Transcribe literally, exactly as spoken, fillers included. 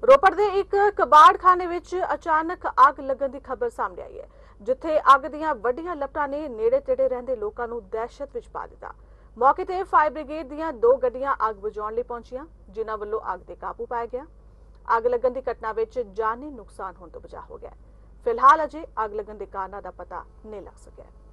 ਰੋਪੜ ਦੇ ਇੱਕ ਕਬਾੜਖਾਨੇ ਵਿੱਚ ਅਚਾਨਕ ਅੱਗ ਲੱਗਣ ਦੀ ਖਬਰ ਸਾਹਮਣੇ ਆਈ ਹੈ, ਜਿੱਥੇ ਅੱਗ ਦੀਆਂ ਵੱਡੀਆਂ ਲਪਟਾਂ ਨੇ ਨੇੜੇ ਤੇੜੇ ਰਹਿੰਦੇ ਲੋਕਾਂ ਨੂੰ ਦਹਿਸ਼ਤ ਵਿੱਚ ਪਾ ਦਿੱਤਾ। ਮੌਕੇ ਤੇ ਫਾਇਰ ਬ੍ਰਿਗੇਡ ਦੀਆਂ ਦੋ ਗੱਡੀਆਂ ਅੱਗ ਬੁਝਾਉਣ ਲਈ ਪਹੁੰਚੀਆਂ, ਜਿਨ੍ਹਾਂ ਵੱਲੋਂ ਅੱਗ ਤੇ ਕਾਬੂ ਪਾਇਆ ਗਿਆ। ਅੱਗ ਲੱਗਣ ਦੀ ਘਟਨਾ ਵਿੱਚ ਜਾਨੀ ਨੁਕਸਾਨ ਹੋਣ ਤੋਂ ਬਚਾ ਹੋ ਗਿਆ। ਫਿਲਹਾਲ ਅਜੇ ਅੱਗ ਲੱਗਣ ਦੇ ਕਾਰਨਾਂ ਦਾ ਪਤਾ ਨਹੀਂ ਲੱਗ ਸਕਿਆ।